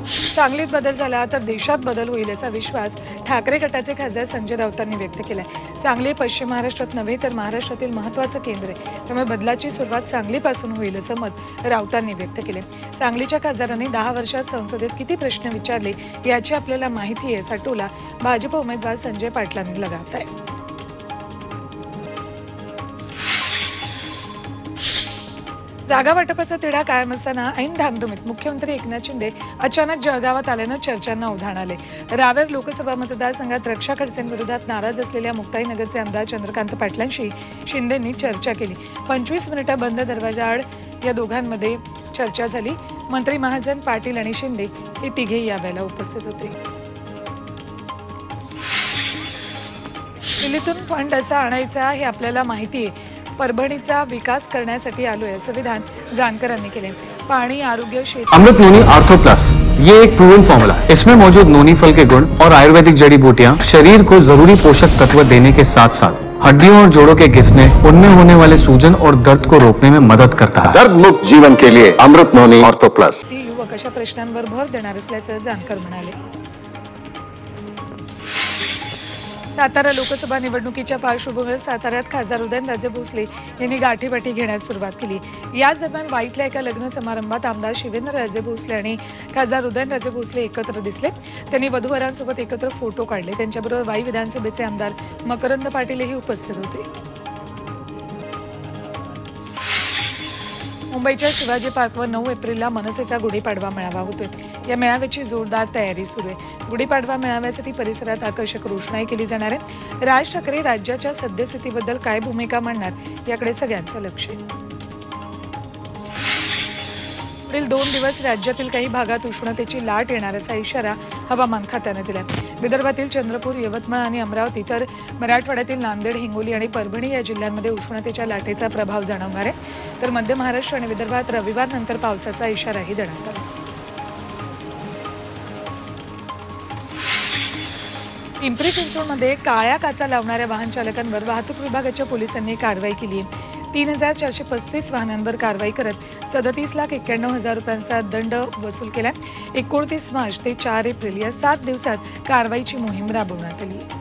सांगलीत बदल झाला तर देशात बदल होईल असा विश्वास ठाकरे गटाचे खासदार संजय राऊतांनी व्यक्त केलाय। सांगली पश्चिम महाराष्ट्रात नव्हे तर महाराष्ट्रातील महत्त्वाचं केंद्र आहे, त्यामुळे बदलाची सुरुवात सांगलीपासून होईल असं मत राऊतांनी व्यक्त केले। सांगलीच्या खासदारांनी 10 वर्षात संसदेत किती प्रश्न विचारले याची आपल्याला माहिती आहे असा टोला भाजप उमेदवार संजय पाटलांनी लगावलाय। जागा वाटपाचा तिढा कायम असताना ऐन धामधुमीत मुख्यमंत्री एकनाथ शिंदे अचानक जळगावात आल्यानं चर्चांना उधाण आले। रावेर लोकसभा मतदारसंघात रक्षा खडसेंविरोधात नाराज असलेल्या मुक्ताईनगरचे आमदार चंद्रकांत पाटलांशी शिंदेंनी चर्चा केली। 25 मिनिटं बंद दरवाजाआड या दोघांमध्ये चर्चा झाली। मंत्री महाजन, पाटील आणि शिंदे हे तिघे यावेळेला उपस्थित होते। दिल्लीतून फंड असा आणायचा हे आपल्याला माहिती आहे, परभणीचा विकास करण्यासाठी आलोय असं विधान जानकरांनी केले। पाणी, आरोग्य, शेती। अमृत नोनी आर्थो प्लस ये एक प्रूवन फॉर्मूला है। इसमें मौजूद नोनी फल के गुण और आयुर्वेदिक जड़ी बूटियां शरीर को जरूरी पोषक तत्व देने के साथ साथ हड्डियों और जोड़ों के घिसने, उनमें होने वाले सूजन और दर्द को रोकने में मदद करता है। दर्द मुक्त जीवन के लिए अमृत नोनी आर्थो प्लस। युवक अशा प्रश्नांवर भर देणार असल्याचं जानकर म्हणाले। सातारा लोकसभा निवडणुकीच्या पार्श्वभूमीवर साताऱ्यात खासदार उदयनराजे भोसले यांनी गाठीवाटी घेण्यास सुरुवात केली। याच दरम्यान वाईतल्या एका लग्न समारंभात आमदार शिवेंद्रराजे भोसले आणि खासदार उदयनराजे भोसले एकत्र दिसले। त्यांनी वधूवरांसोबत एकत्र फोटो काढले। त्यांच्याबरोबर वाई विधानसभेचे आमदार मकरंद पाटीलही उपस्थित होते। मुंबईच्या शिवाजी पार्कवर 9 एप्रिलला मनसेचा गुढीपाडवा मेळावा होतोय। या मेळाव्याची जोरदार तयारी सुरू आहे। गुढीपाडवा मेळाव्यासाठी परिसरात आकर्षक रोषणाई केली जाणार आहे। राज ठाकरे राज्याच्या सद्यस्थितीबद्दल काय भूमिका मांडणार याकडे सगळ्यांचं लक्ष आहे। पुढील 2 दिवस राज्यातील काही भागात उष्णतेची लाट येणार असा इशारा हवामान खात्याने दिला। विदर्भातील चंद्रपूर, यवतमाळ आणि अमरावती तर मराठवाड्यातील नांदेड, हिंगोली आणि परभणी या जिल्ह्यांमध्ये उष्णतेच्या लाटेचा प्रभाव जाणवणार आहे। तर मध्य महाराष्ट्र आणि विदर्भात रविवारनंतर पावसाचा इशाराही देण्यात आला। पिंपरी चिंचवडमध्ये काळ्या काचा लावणाऱ्या वाहन चालकांवर वाहतूक विभागाच्या पोलिसांनी कारवाई केली आहे। 3435 वाहनांवर कारवाई करत 37,91,000 रुपयांचा दंड वसूल केला। 29 मार्च ते 4 एप्रिल या 7 दिवसात कारवाईची मोहीम राबवण्यात आली।